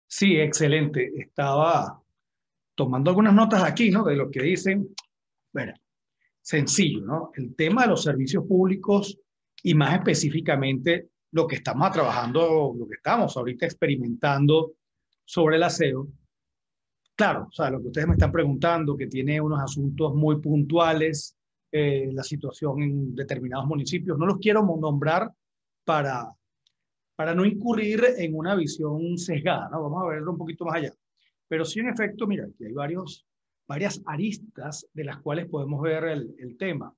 Sí, excelente. Estaba tomando algunas notas aquí, ¿no? De lo que dicen. Bueno, sencillo, ¿no? El tema de los servicios públicos y más específicamente lo que estamos trabajando, lo que estamos ahorita experimentando sobre el aseo. Claro, o sea, lo que ustedes me están preguntando, que tiene unos asuntos muy puntuales, la situación en determinados municipios, no los quiero nombrar para, para no incurrir en una visión sesgada, ¿no? Vamos a verlo un poquito más allá. Pero sí, en efecto, mira, aquí hay varias aristas de las cuales podemos ver el tema.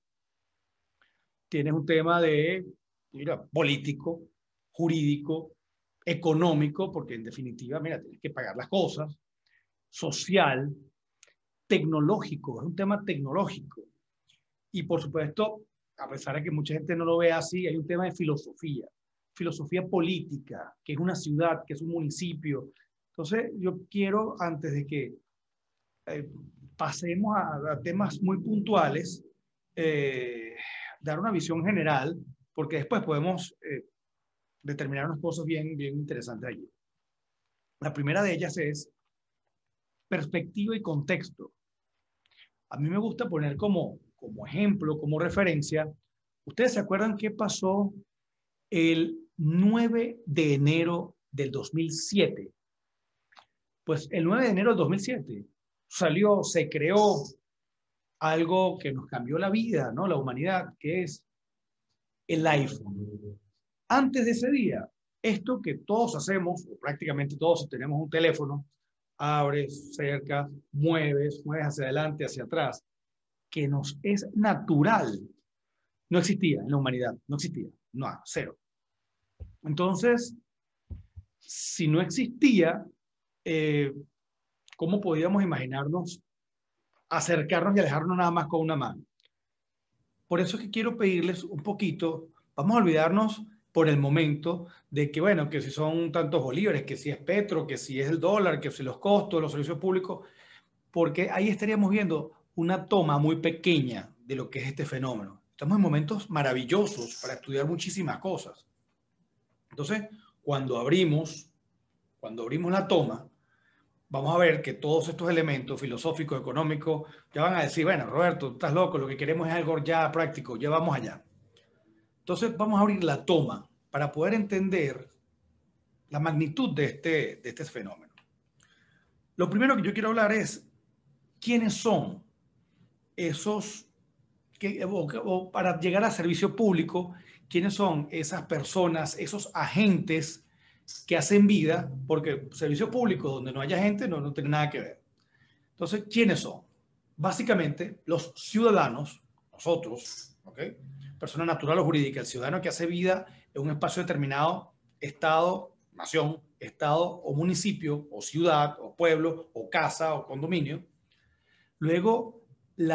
Tienes un tema de, mira, político, jurídico, económico, porque en definitiva, mira, tienes que pagar las cosas, social, tecnológico, es un tema tecnológico. Y por supuesto, a pesar de que mucha gente no lo ve así, hay un tema de filosofía política, que es una ciudad, que es un municipio. Entonces, yo quiero, antes de que eh, pasemos a temas muy puntuales, eh, dar una visión general, porque después podemos determinar unas cosas bien interesantes allí. La primera de ellas es perspectiva y contexto. A mí me gusta poner como ejemplo, como referencia. ¿Ustedes se acuerdan qué pasó el 9 de enero del 2007? Pues el 9 de enero del 2007 salió, se creó algo que nos cambió la vida, ¿no? La humanidad, que es el iPhone. Antes de ese día, esto que todos hacemos, o prácticamente todos tenemos un teléfono, abres, cercas, mueves hacia adelante, hacia atrás, que nos es natural, no existía en la humanidad, no existía, no, cero. Entonces, si no existía, eh, ¿cómo podíamos imaginarnos acercarnos y alejarnos nada más con una mano? Por eso es que quiero pedirles un poquito, vamos a olvidarnos por el momento de que, bueno, que si son tantos bolívares, que si es petro, que si es el dólar, que si los costos de los servicios públicos, porque ahí estaríamos viendo una toma muy pequeña de lo que es este fenómeno. Estamos en momentos maravillosos para estudiar muchísimas cosas. Entonces, cuando abrimos la toma, vamos a ver que todos estos elementos filosóficos, económicos, ya van a decir, bueno, Roberto, estás loco, lo que queremos es algo ya práctico, ya vamos allá. Entonces vamos a abrir la toma para poder entender la magnitud de este fenómeno. Lo primero que yo quiero hablar es quiénes son esos, o para llegar a servicio público, quiénes son esas personas, esos agentes que hacen vida, porque servicio público donde no haya gente no tiene nada que ver. Entonces, ¿quiénes son? Básicamente, los ciudadanos, nosotros, ¿ok? Persona natural o jurídica, el ciudadano que hace vida en un espacio determinado, estado, nación, estado o municipio, o ciudad, o pueblo, o casa, o condominio. Luego,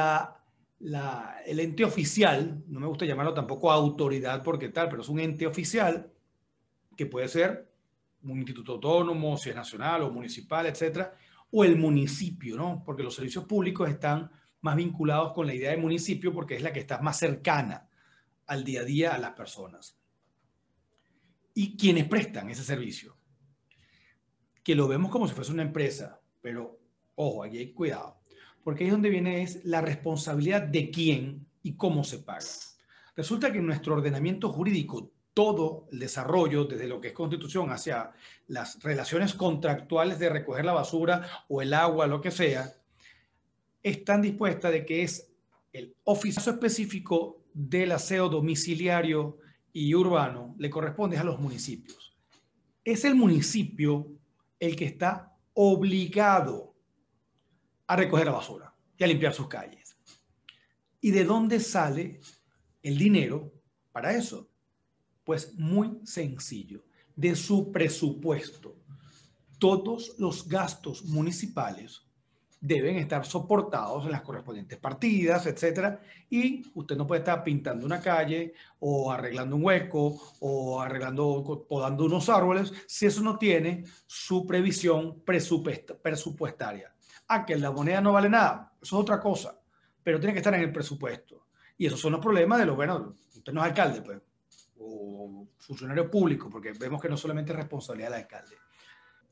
el ente oficial, no me gusta llamarlo tampoco autoridad porque tal, pero es un ente oficial que puede ser un instituto autónomo, si es nacional o municipal, etcétera, o el municipio, ¿no? Porque los servicios públicos están más vinculados con la idea de municipio porque es la que está más cercana al día a día a las personas. Y quienes prestan ese servicio, que lo vemos como si fuese una empresa, pero ojo, aquí hay cuidado, porque ahí es donde viene es la responsabilidad de quién y cómo se paga. Resulta que en nuestro ordenamiento jurídico, todo el desarrollo, desde lo que es constitución hacia las relaciones contractuales de recoger la basura o el agua, lo que sea, están dispuestas de que es el oficio específico del aseo domiciliario y urbano, le corresponde a los municipios. Es el municipio el que está obligado a recoger la basura y a limpiar sus calles. ¿Y de dónde sale el dinero para eso? Pues muy sencillo, de su presupuesto. Todos los gastos municipales deben estar soportados en las correspondientes partidas, etcétera, y usted no puede estar pintando una calle o arreglando un hueco o arreglando, podando unos árboles si eso no tiene su previsión presupuestaria. Ah, que la moneda no vale nada, eso es otra cosa, pero tiene que estar en el presupuesto. Y esos son los problemas de los, bueno, usted no es alcalde, pues, o funcionario público, porque vemos que no solamente es responsabilidad del alcalde.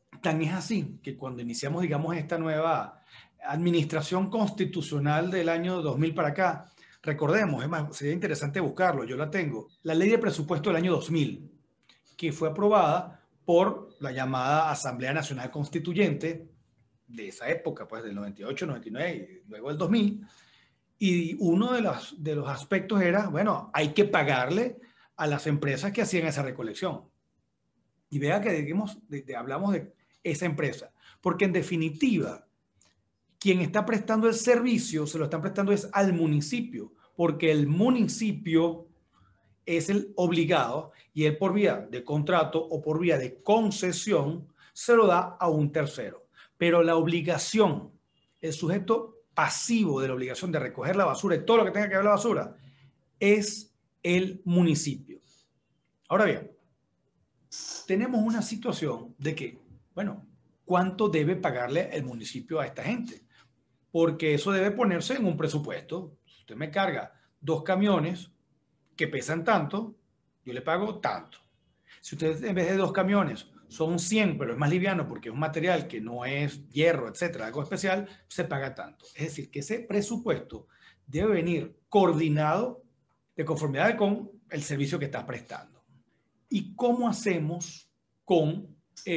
Tan es así que cuando iniciamos, digamos, esta nueva administración constitucional del año 2000 para acá, recordemos, es más, sería interesante buscarlo, yo la tengo, la ley de presupuesto del año 2000, que fue aprobada por la llamada Asamblea Nacional Constituyente de esa época, pues del 98, 99 y luego del 2000, y uno de los aspectos era, bueno, hay que pagarle a las empresas que hacían esa recolección. Y vea que digamos, hablamos de esa empresa, porque en definitiva, quien está prestando el servicio se lo están prestando es al municipio, porque el municipio es el obligado y él por vía de contrato o por vía de concesión se lo da a un tercero. Pero la obligación, el sujeto pasivo de la obligación de recoger la basura y todo lo que tenga que ver la basura, es el municipio. Ahora bien, tenemos una situación de que, bueno, ¿cuánto debe pagarle el municipio a esta gente? Porque eso debe ponerse en un presupuesto. Si usted me carga 2 camiones que pesan tanto, yo le pago tanto. Si usted en vez de 2 camiones son 100, pero es más liviano porque es un material que no es hierro, etcétera, algo especial, se paga tanto. Es decir, que ese presupuesto debe venir coordinado de conformidad con el servicio que está prestando. ¿Y cómo hacemos con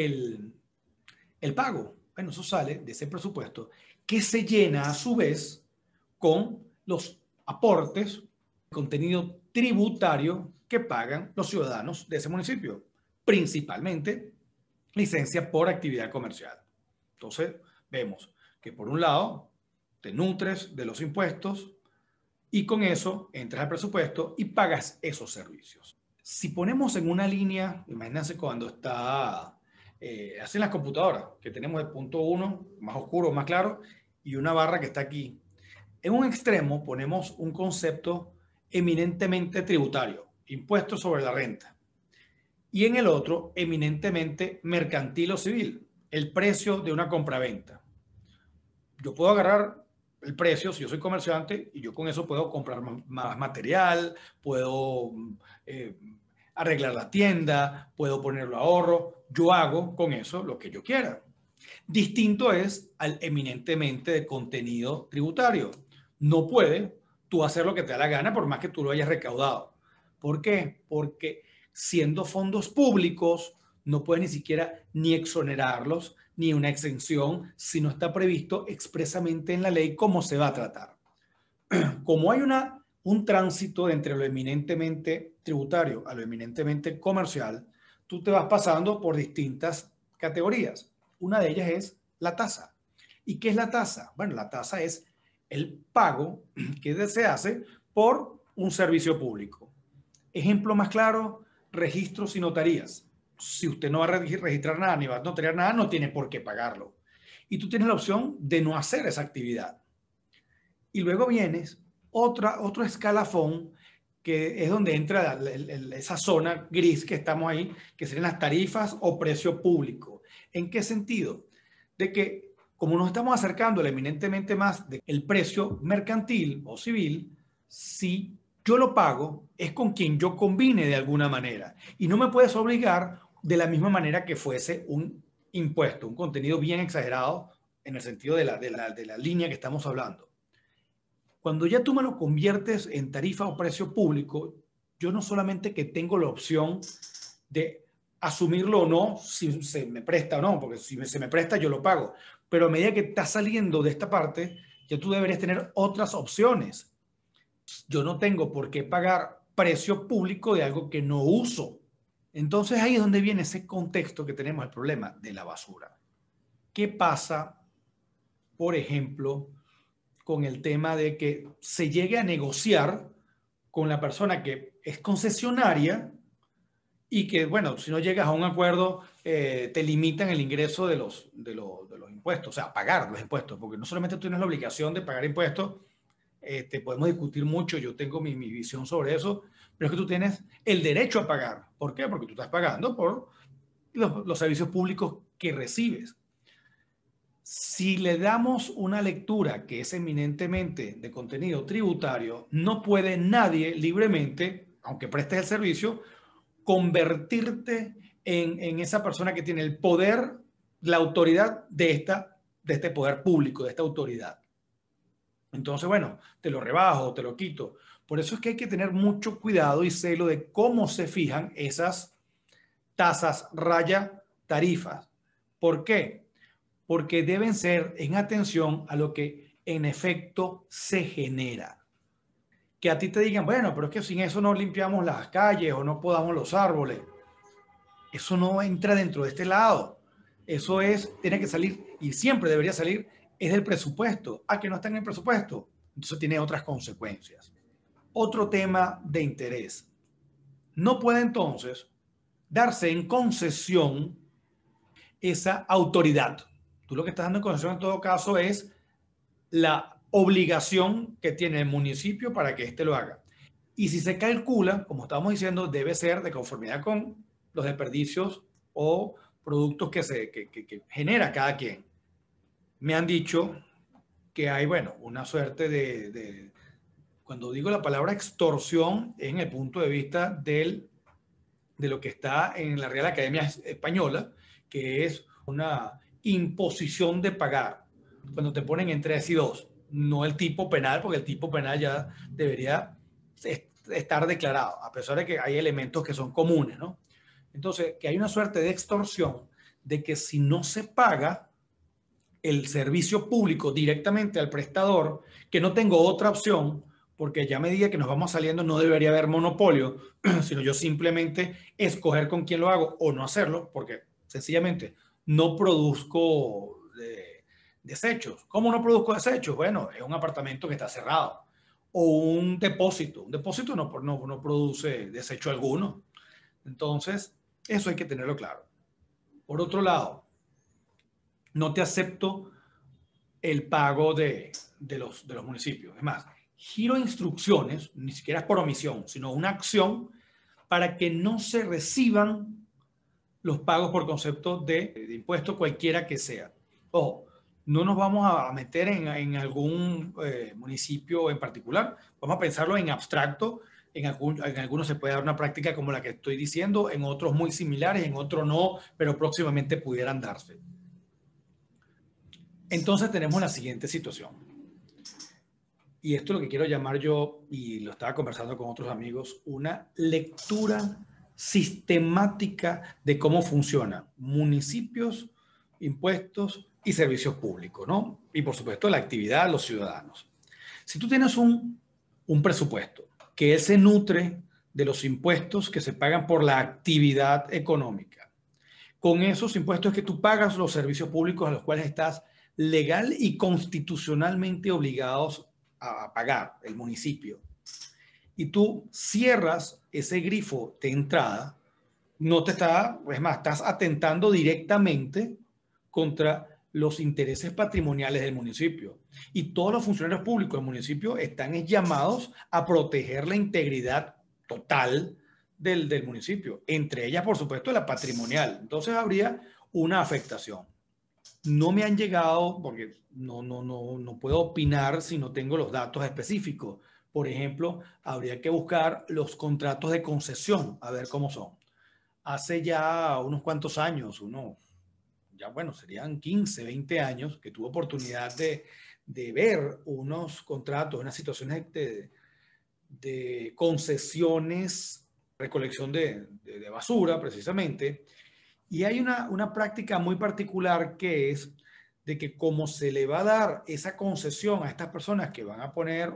el pago? Bueno, eso sale de ese presupuesto que se llena a su vez con los aportes, contenido tributario que pagan los ciudadanos de ese municipio, principalmente licencia por actividad comercial. Entonces, vemos que por un lado te nutres de los impuestos y con eso entras al presupuesto y pagas esos servicios. Si ponemos en una línea, imagínense cuando está, así en las computadoras, que tenemos el punto 1, más oscuro, más claro, y una barra que está aquí. En un extremo ponemos un concepto eminentemente tributario, impuestos sobre la renta. Y en el otro, eminentemente mercantil o civil, el precio de una compraventa. Yo puedo agarrar el precio si yo soy comerciante y yo con eso puedo comprar más material, puedo arreglar la tienda, puedo ponerlo a ahorro. Yo hago con eso lo que yo quiera. Distinto es al eminentemente de contenido tributario. No puedes tú hacer lo que te da la gana por más que tú lo hayas recaudado. ¿Por qué? Porque siendo fondos públicos no puedes ni siquiera ni exonerarlos ni una exención si no está previsto expresamente en la ley cómo se va a tratar. Como hay un tránsito entre lo eminentemente tributario a lo eminentemente comercial, tú te vas pasando por distintas categorías. Una de ellas es la tasa. ¿Y qué es la tasa? Bueno, la tasa es el pago que se hace por un servicio público. Ejemplo más claro, registros y notarías. Si usted no va a registrar nada ni va a notariar nada, no tiene por qué pagarlo. Y tú tienes la opción de no hacer esa actividad. Y luego vienes otro escalafón que es donde entra esa zona gris que estamos ahí, que serían las tarifas o precio público. ¿En qué sentido? De que como nos estamos acercando eminentemente más del precio mercantil o civil, si yo lo pago es con quien yo combine de alguna manera y no me puedes obligar de la misma manera que fuese un impuesto, un contenido bien exagerado en el sentido de la línea que estamos hablando. Cuando ya tú me lo conviertes en tarifa o precio público, yo no solamente que tengo la opción de asumirlo o no, si se me presta o no, porque si se me presta yo lo pago, pero a medida que estás saliendo de esta parte, ya tú deberías tener otras opciones. Yo no tengo por qué pagar precio público de algo que no uso. Entonces ahí es donde viene ese contexto que tenemos el problema de la basura. ¿Qué pasa, por ejemplo, con el tema de que se llegue a negociar con la persona que es concesionaria y que, bueno, si no llegas a un acuerdo, te limitan el ingreso de los impuestos, o sea, pagar los impuestos, porque no solamente tú tienes la obligación de pagar impuestos, podemos discutir mucho, yo tengo mi visión sobre eso, pero es que tú tienes el derecho a pagar. ¿Por qué? Porque tú estás pagando por los servicios públicos que recibes. Si le damos una lectura que es eminentemente de contenido tributario, no puede nadie libremente, aunque prestes el servicio, convertirte en esa persona que tiene el poder la autoridad de este poder público, de esta autoridad. Entonces, bueno, te lo rebajo, te lo quito. Por eso es que hay que tener mucho cuidado y celo de cómo se fijan esas tasas raya tarifas. ¿Por qué? Porque deben ser en atención a lo que en efecto se genera. Que a ti te digan, bueno, pero es que sin eso no limpiamos las calles o no podamos los árboles. Eso no entra dentro de este lado. Eso tiene que salir y siempre debería salir, es del presupuesto. Ah, que no está en el presupuesto. Entonces tiene otras consecuencias. Otro tema de interés. No puede entonces darse en concesión esa autoridad. Tú lo que estás dando en concesión en todo caso es la obligación que tiene el municipio para que éste lo haga. Y si se calcula, como estamos diciendo, debe ser de conformidad con los desperdicios o productos que genera cada quien. Me han dicho que hay, bueno, una suerte cuando digo la palabra extorsión, en el punto de vista de lo que está en la Real Academia Española, que es una imposición de pagar, cuando te ponen en 3 y 2, no el tipo penal, porque el tipo penal ya debería estar declarado, a pesar de que hay elementos que son comunes, ¿no? Entonces, que hay una suerte de extorsión de que si no se paga el servicio público directamente al prestador, que no tengo otra opción, porque ya a medida que nos vamos saliendo no debería haber monopolio, sino yo simplemente escoger con quién lo hago o no hacerlo, porque sencillamente no produzco desechos. ¿Cómo no produzco desechos? Bueno, es un apartamento que está cerrado. O un depósito. Un depósito no produce desecho alguno. Entonces, eso hay que tenerlo claro. Por otro lado, no te acepto el pago de los municipios. Es más, giro instrucciones, ni siquiera es por omisión, sino una acción para que no se reciban los pagos por concepto de impuesto cualquiera que sea. Ojo, no nos vamos a meter en algún municipio en particular, vamos a pensarlo en abstracto. En algunos se puede dar una práctica como la que estoy diciendo, en otros muy similares, en otros no, pero próximamente pudieran darse. Entonces tenemos la siguiente situación. Y esto es lo que quiero llamar yo, y lo estaba conversando con otros amigos, una lectura sistemática de cómo funcionan municipios, impuestos y servicios públicos, ¿no? Y por supuesto la actividad de los ciudadanos. Si tú tienes un presupuesto que él se nutre de los impuestos que se pagan por la actividad económica, con esos impuestos que tú pagas los servicios públicos a los cuales estás legal y constitucionalmente obligados a pagar el municipio, y tú cierras ese grifo de entrada, no te está, es más, estás atentando directamente contra los intereses patrimoniales del municipio. Y todos los funcionarios públicos del municipio están llamados a proteger la integridad total del municipio, entre ellas, por supuesto, la patrimonial. Entonces habría una afectación. No me han llegado, porque no puedo opinar si no tengo los datos específicos. Por ejemplo, habría que buscar los contratos de concesión, a ver cómo son. Hace ya unos cuantos años, ya bueno, serían 15, 20 años, que tuve oportunidad de ver unos contratos, unas situaciones de concesiones, recolección de basura, precisamente. Y hay una práctica muy particular que es de que como se le va a dar esa concesión a estas personas que van a poner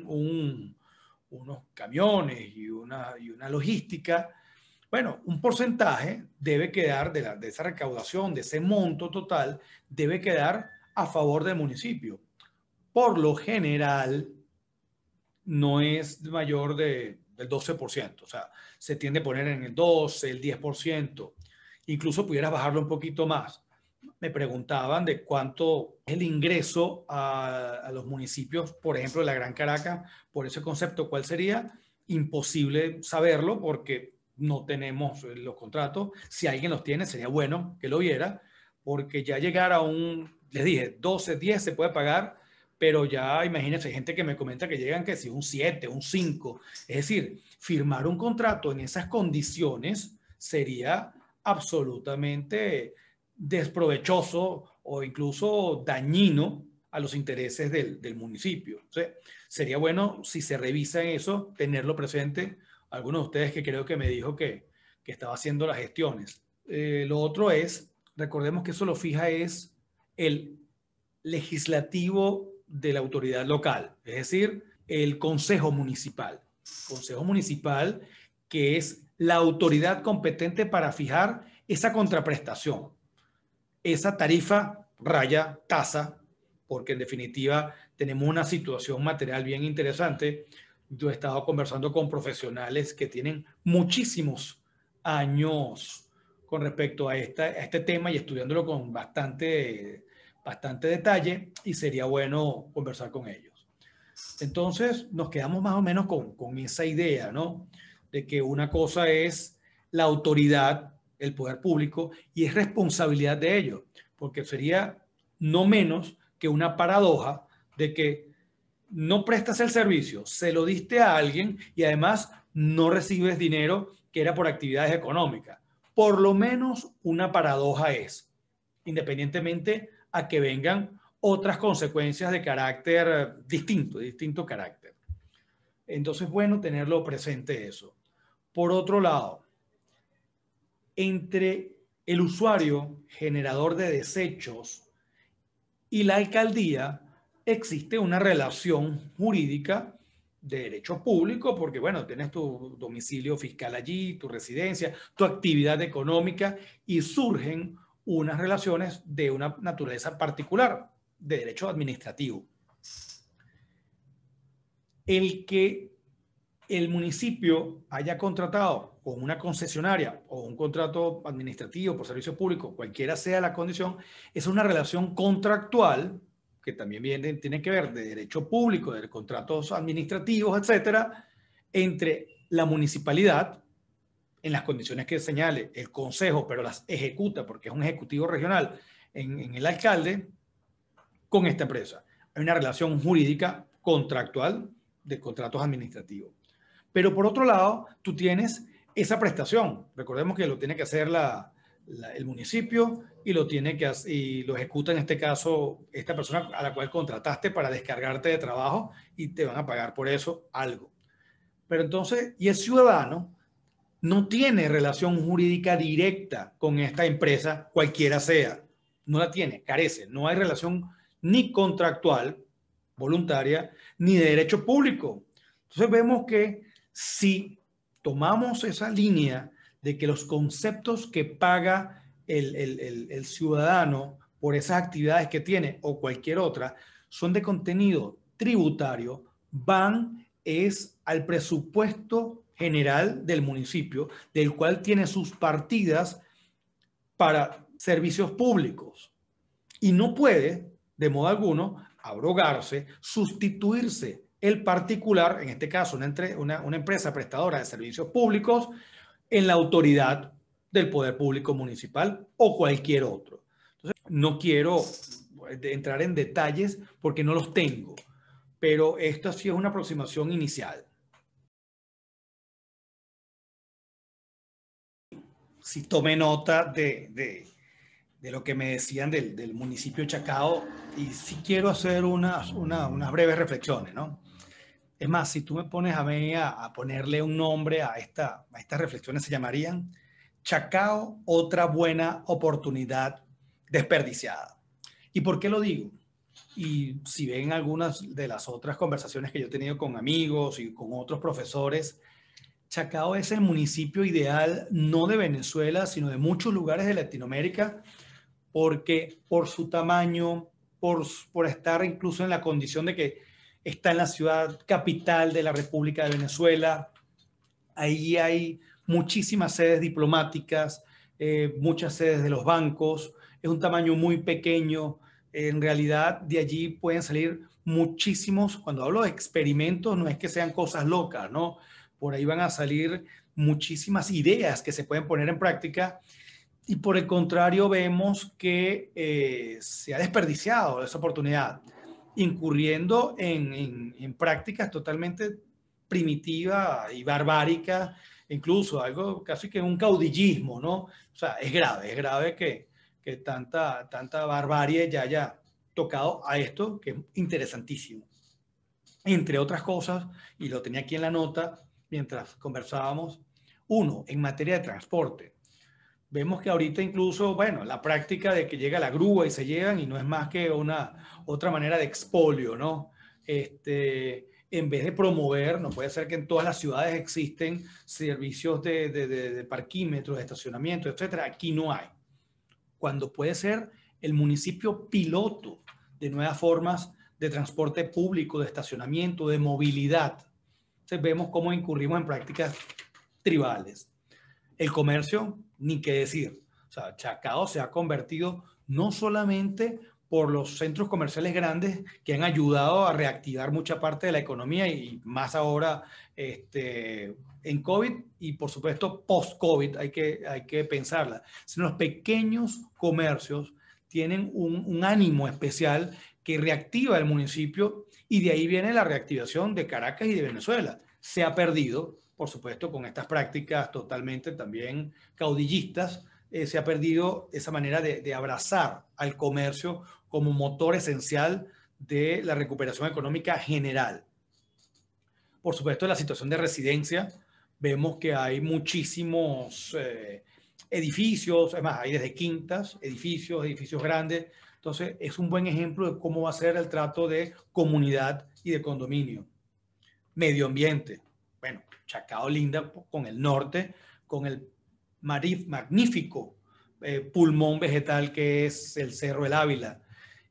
unos camiones y una logística, bueno, un porcentaje debe quedar de esa recaudación, de ese monto total, debe quedar a favor del municipio. Por lo general, no es mayor del 12%, o sea, se tiende a poner en el 12, el 10%, incluso pudieras bajarlo un poquito más. Me preguntaban de cuánto es el ingreso a los municipios, por ejemplo, de la Gran Caracas, por ese concepto, ¿cuál sería? Imposible saberlo porque no tenemos los contratos. Si alguien los tiene, sería bueno que lo viera, porque ya llegar a les dije, 12, 10 se puede pagar, pero ya imagínense, gente que me comenta que llegan que si un 7, un 5. Es decir, firmar un contrato en esas condiciones sería absolutamente desprovechoso o incluso dañino a los intereses del municipio. Entonces, sería bueno, si se revisa eso, tenerlo presente. Algunos de ustedes que creo que me dijo que estaba haciendo las gestiones. Lo otro es, recordemos que eso lo fija es el legislativo de la autoridad local, es decir, el Consejo Municipal. Consejo Municipal, que es la autoridad competente para fijar esa contraprestación, esa tarifa raya tasa, porque en definitiva tenemos una situación material bien interesante. Yo he estado conversando con profesionales que tienen muchísimos años con respecto a este tema y estudiándolo con bastante detalle, y sería bueno conversar con ellos. Entonces nos quedamos más o menos con esa idea, ¿no? De que una cosa es la autoridad, el poder público, y es responsabilidad de ellos, porque sería no menos que una paradoja de que no prestas el servicio, se lo diste a alguien y además no recibes dinero que era por actividades económicas. Por lo menos una paradoja es, independientemente a que vengan otras consecuencias de carácter distinto carácter. Entonces, bueno, tenerlo presente eso. Por otro lado, entre el usuario generador de desechos y la alcaldía existe una relación jurídica de derecho público, porque bueno, tienes tu domicilio fiscal allí, tu residencia, tu actividad económica, y surgen unas relaciones de una naturaleza particular, de derecho administrativo. El que el municipio haya contratado con una concesionaria o un contrato administrativo por servicio público, cualquiera sea la condición, es una relación contractual que también tiene que ver de derecho público, de contratos administrativos, etcétera, entre la municipalidad, en las condiciones que señale el consejo, pero las ejecuta porque es un ejecutivo regional en el alcalde, con esta empresa. Hay una relación jurídica contractual de contratos administrativos. Pero por otro lado, tú tienes esa prestación. Recordemos que lo tiene que hacer el municipio y lo ejecuta en este caso esta persona a la cual contrataste para descargarte de trabajo, y te van a pagar por eso algo. Pero entonces, y el ciudadano no tiene relación jurídica directa con esta empresa, cualquiera sea. No la tiene, carece. No hay relación ni contractual, voluntaria, ni de derecho público. Entonces vemos que si tomamos esa línea de que los conceptos que paga el ciudadano por esas actividades que tiene o cualquier otra son de contenido tributario, van es al presupuesto general del municipio, del cual tiene sus partidas para servicios públicos. Y no puede, de modo alguno, abrogarse, sustituirse el particular, en este caso una empresa prestadora de servicios públicos, en la autoridad del poder público municipal o cualquier otro. Entonces, no quiero entrar en detalles porque no los tengo, pero esta sí es una aproximación inicial. Sí tomé nota de lo que me decían del municipio de Chacao, y sí quiero hacer unas breves reflexiones, ¿no? Es más, si tú me pones a mí a ponerle un nombre a estas reflexiones, se llamarían Chacao, otra buena oportunidad desperdiciada. ¿Y por qué lo digo? Y si ven algunas de las otras conversaciones que yo he tenido con amigos y con otros profesores, Chacao es el municipio ideal no de Venezuela, sino de muchos lugares de Latinoamérica, porque por su tamaño, por estar incluso en la condición de que está en la ciudad capital de la República de Venezuela, ahí hay muchísimas sedes diplomáticas, muchas sedes de los bancos, es un tamaño muy pequeño. En realidad, de allí pueden salir muchísimos, cuando hablo de experimentos, no es que sean cosas locas, ¿no? Por ahí van a salir muchísimas ideas que se pueden poner en práctica, y por el contrario vemos que se ha desperdiciado esa oportunidad, incurriendo en prácticas totalmente primitivas y barbáricas, incluso algo casi que un caudillismo, ¿no? O sea, es grave que que tanta barbarie ya haya tocado a esto, que es interesantísimo. Entre otras cosas, y lo tenía aquí en la nota mientras conversábamos, uno, en materia de transporte. Vemos que ahorita incluso, bueno, la práctica de que llega la grúa y se llevan y no es más que una otra manera de expolio, ¿no? En vez de promover, no puede ser que en todas las ciudades existen servicios de parquímetros, de estacionamiento, etcétera. Aquí no hay. Cuando puede ser el municipio piloto de nuevas formas de transporte público, de estacionamiento, de movilidad. Entonces vemos cómo incurrimos en prácticas tribales. El comercio, ni qué decir. O sea, Chacao se ha convertido no solamente por los centros comerciales grandes que han ayudado a reactivar mucha parte de la economía y más ahora en COVID y por supuesto post-COVID hay que pensarla, sino los pequeños comercios tienen un ánimo especial que reactiva el municipio y de ahí viene la reactivación de Caracas y de Venezuela. Se ha perdido, por supuesto, con estas prácticas totalmente también caudillistas, se ha perdido esa manera de abrazar al comercio como motor esencial de la recuperación económica general. Por supuesto, en la situación de residencia, vemos que hay muchísimos edificios, además hay desde quintas, edificios grandes. Entonces, es un buen ejemplo de cómo va a ser el trato de comunidad y de condominio. Medio ambiente. Bueno, Chacao linda con el norte, con el magnífico pulmón vegetal que es el Cerro del Ávila.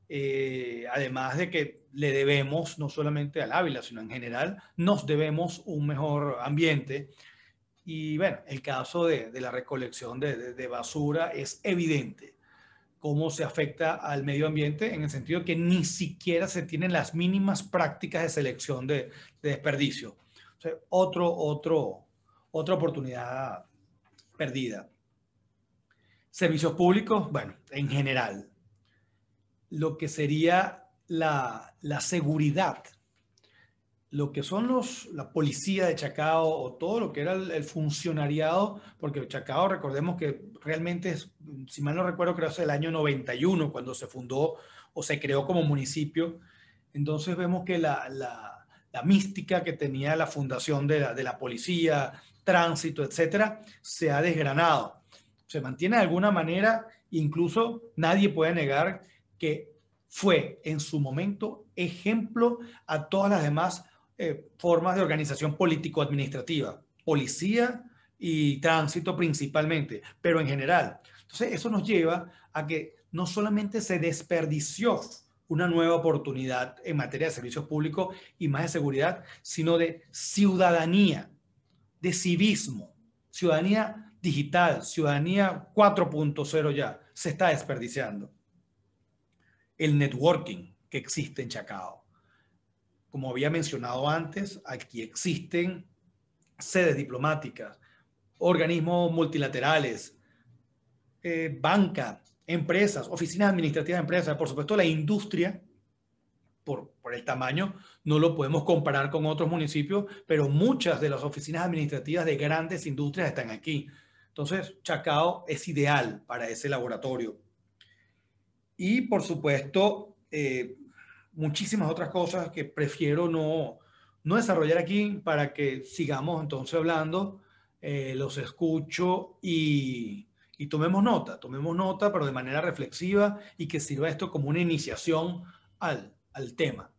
Además de que le debemos, no solamente al Ávila, sino en general, nos debemos un mejor ambiente. Y bueno, el caso de la recolección de basura es evidente cómo se afecta al medio ambiente en el sentido que ni siquiera se tienen las mínimas prácticas de selección de desperdicio. O sea, otra oportunidad perdida. Servicios públicos, bueno, en general, lo que sería la seguridad, lo que son la policía de Chacao o todo lo que era el funcionariado, porque Chacao, recordemos que realmente es, si mal no recuerdo, creo que es el año 91 cuando se fundó o se creó como municipio. Entonces vemos que la mística que tenía la fundación de la policía, tránsito, etcétera, se ha desgranado. Se mantiene de alguna manera, incluso nadie puede negar que fue en su momento ejemplo a todas las demás formas de organización político-administrativa, policía y tránsito principalmente, pero en general. Entonces, eso nos lleva a que no solamente se desperdició una nueva oportunidad en materia de servicios públicos y más de seguridad, sino de ciudadanía, de civismo, ciudadanía digital, ciudadanía 4.0 ya, se está desperdiciando. El networking que existe en Chacao. Como había mencionado antes, aquí existen sedes diplomáticas, organismos multilaterales, banca, empresas, oficinas administrativas de empresas, por supuesto la industria, por el tamaño, no lo podemos comparar con otros municipios, pero muchas de las oficinas administrativas de grandes industrias están aquí. Entonces, Chacao es ideal para ese laboratorio. Y, por supuesto, muchísimas otras cosas que prefiero no desarrollar aquí para que sigamos entonces hablando, los escucho y tomemos nota, pero de manera reflexiva y que sirva esto como una iniciación al tema.